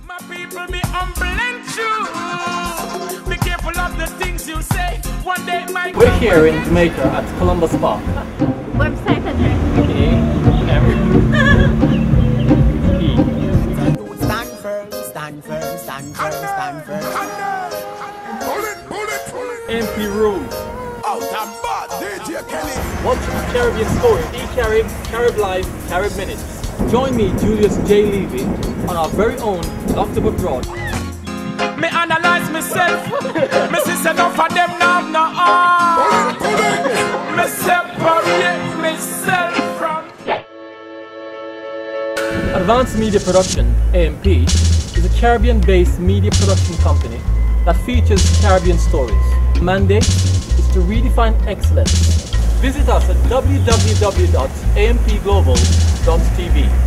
My people, be humble and true. Be careful of the things you say. One day my We're here in Jamaica at Columbus Park. Website address. Okay. Stand firm, stand firm, stand firm, stand firm. Bullet. MP Rule. Out and bad, DJ Kelly. Watch the Caribbean story. E-Carib, Carib Live, Carib Minutes. Join me, Julius J. Levy, on our very own Locked Up Abroad. Me analyze myself. Me see enough of them now no harm. Me separate myself from. Advanced Media Production, AMP, is a Caribbean-based media production company that features Caribbean stories. The mandate is to redefine excellence. Visit us at www.ampglobal.tv.